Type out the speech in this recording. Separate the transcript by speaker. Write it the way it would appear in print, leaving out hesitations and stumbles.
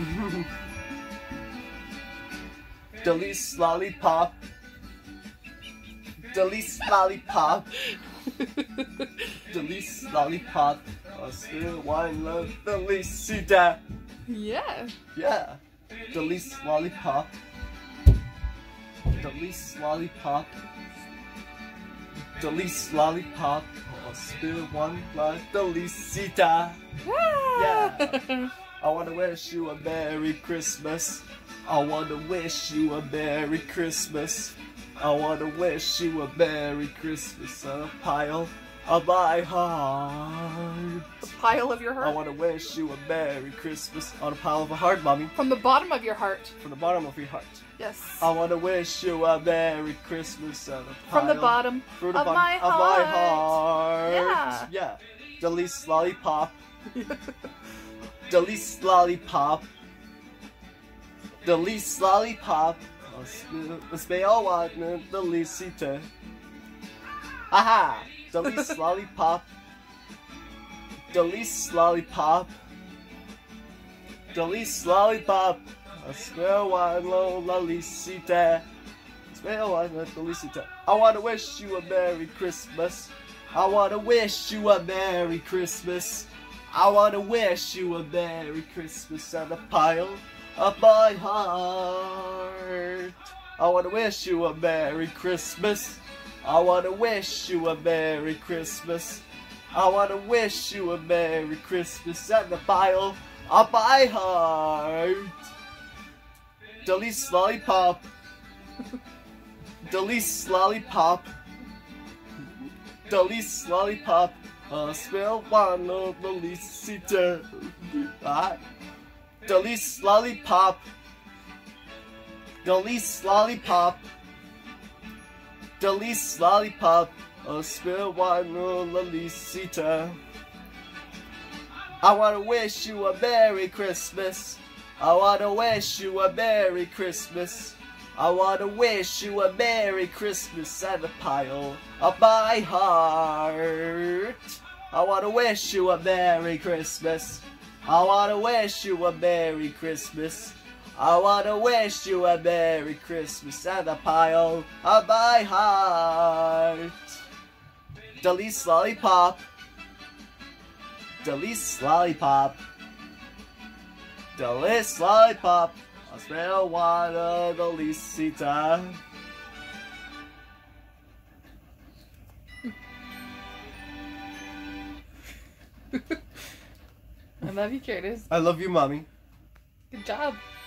Speaker 1: Delicious lollipop. Delicious lollipop. Delicious lollipop. I still want love. Delicita.
Speaker 2: Yeah.
Speaker 1: Yeah. Delicious lollipop. Delicious lollipop. Delicious lollipop. I still want love. Delicita. Yeah. I want to wish you a Merry Christmas. I want to wish you a Merry Christmas. I want to wish you a Merry Christmas on a pile of my heart.
Speaker 2: The pile of your heart?
Speaker 1: I want to wish you a Merry Christmas on a pile of a heart, Mommy.
Speaker 2: From the bottom of your heart.
Speaker 1: From the bottom of your heart.
Speaker 2: Yes.
Speaker 1: I want to wish you a Merry Christmas on a pile.
Speaker 2: From the bottom of my heart. Yeah.
Speaker 1: Yeah. Delicious lollipop. Delicious lollipop. Delicious lollipop. Spell one delicita. Aha! Delicious lollipop. Delicious lollipop. Delicious lollipop. Spell one delicita. Spell one delicita. I want to wish you a Merry Christmas. I want to wish you a Merry Christmas. I want to wish you a Merry Christmas on a pile of my heart. I want to wish you a Merry Christmas. I want to wish you a Merry Christmas. I want to wish you a Merry Christmas on the pile of my heart. Delicious lollipop. Delicious lollipop. Delicious lollipop. Spell one of delicita. Delicious lollipop. Delicious lollipop. Delicious lollipop. Spell one of delicita. I want to wish you a Merry Christmas. I want to wish you a Merry Christmas. I want to wish you a Merry Christmas and a pile of my heart. I want to wish you a Merry Christmas. I want to wish you a Merry Christmas. I want to wish you a Merry Christmas and a pile of my heart. Delicious lollipop. Delicious lollipop. Delicious lollipop. I smell water, delicita.
Speaker 2: I love you, Kurtis.
Speaker 1: I love you, Mommy.
Speaker 2: Good job.